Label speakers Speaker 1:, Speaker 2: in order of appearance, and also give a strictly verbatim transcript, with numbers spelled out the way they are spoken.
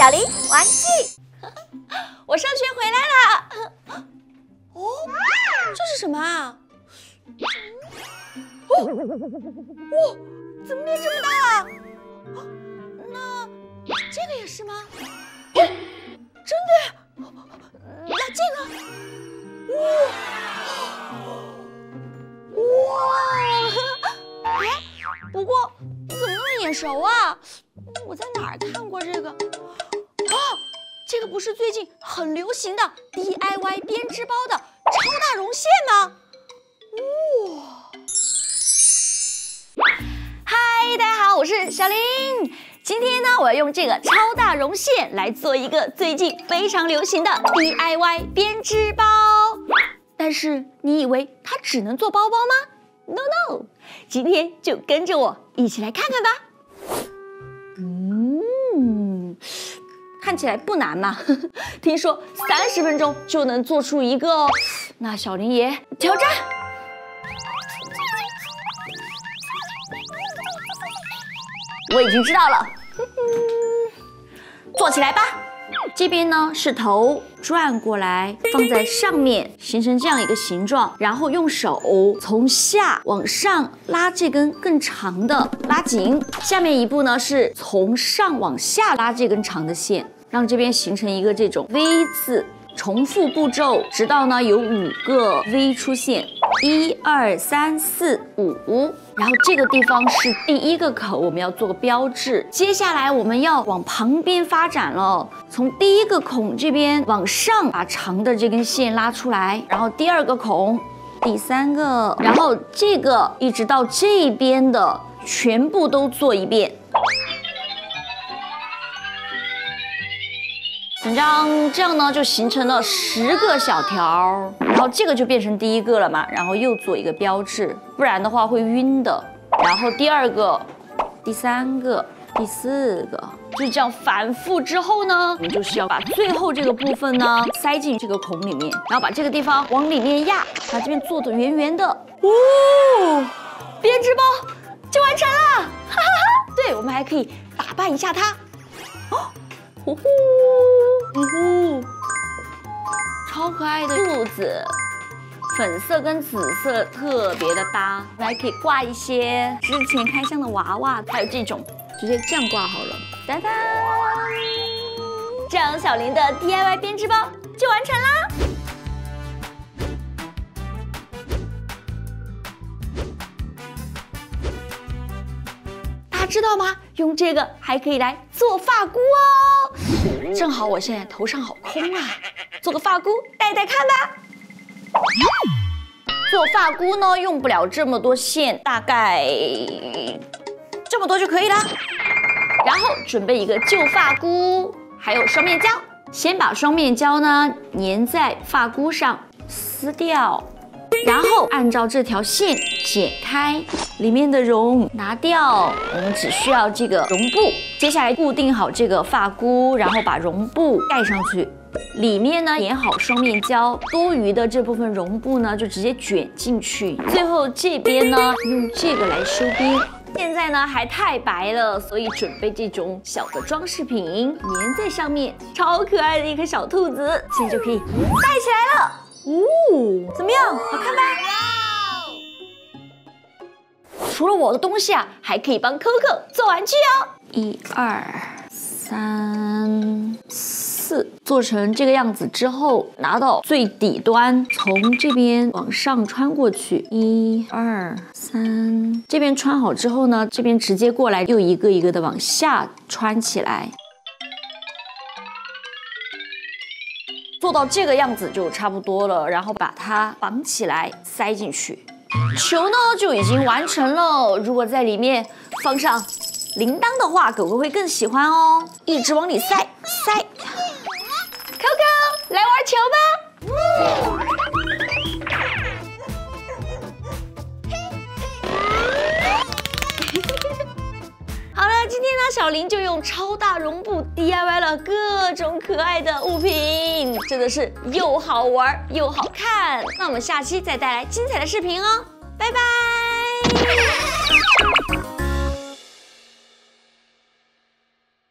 Speaker 1: 小林玩具。我上学回来了。哦，这是什么啊？哦，哇，怎么变这么大啊？那这个也是吗？哦，真的耶！那这个，哇哇！哎，不过怎么那么眼熟啊？我在哪儿看过这个？哦，这个不是最近很流行的 D I Y 编织包的超大绒线吗？哇！嗨，大家好，我是小林。今天呢，我要用这个超大绒线来做一个最近非常流行的 D I Y 编织包。但是你以为它只能做包包吗 ？No No， 今天就跟着我一起来看看吧。嗯，看起来不难嘛，听说三十分钟就能做出一个哦。那小林爷挑战。我已经知道了，做起来吧。这边呢是头转过来，放在上面，形成这样一个形状，然后用手从下往上拉这根更长的，拉紧。下面一步呢是从上往下拉这根长的线，让这边形成一个这种 V 字。重复步骤，直到呢有五个 V 出现，一二三四五，然后这个地方是第一个口，我们要做个标志。接下来我们要往旁边发展了，从第一个孔这边往上把长的这根线拉出来，然后第二个孔，第三个，然后这个一直到这边的全部都做一遍。紧张，这样呢就形成了十个小条，然后这个就变成第一个了嘛，然后又做一个标志，不然的话会晕的。然后第二个、第三个、第四个，就这样反复之后呢，我们就是要把最后这个部分呢塞进这个孔里面，然后把这个地方往里面压，把这边做的圆圆的。哦，编织包就完成了，哈哈哈！对，我们还可以打扮一下它。哦。呼呼呼呼，超可爱的兔子，粉色跟紫色特别的搭，还可以挂一些之前开箱的娃娃，还有这种直接这样挂好了，哒哒，这样小林的 D I Y 编织包就完成啦。知道吗？用这个还可以来做发箍哦。正好我现在头上好空啊，做个发箍戴戴看吧。做发箍呢，用不了这么多线，大概这么多就可以了。然后准备一个旧发箍，还有双面胶。先把双面胶呢粘在发箍上，撕掉。然后按照这条线剪开，里面的绒拿掉，我们只需要这个绒布。接下来固定好这个发箍，然后把绒布盖上去，里面呢粘好双面胶，多余的这部分绒布呢就直接卷进去。最后这边呢用这个来收边。现在呢还太白了，所以准备这种小的装饰品粘在上面，超可爱的一颗小兔子，现在就可以戴起来了。哦，怎么样？好看吧？除了我的东西啊，还可以帮 Coco 做玩具哦。一二三四，做成这个样子之后，拿到最底端，从这边往上穿过去。一二三，这边穿好之后呢，这边直接过来，又一个一个的往下穿起来。做到这个样子就差不多了，然后把它绑起来塞进去。球呢就已经完成了，如果在里面放上铃铛的话，狗狗会更喜欢哦。一直往里塞塞 ，Coco 来玩球吧。好了，今天呢，小林就用超大绒布 D I Y 了各种可爱的物品，真的是又好玩又好看。那我们下期再带来精彩的视频哦，拜拜。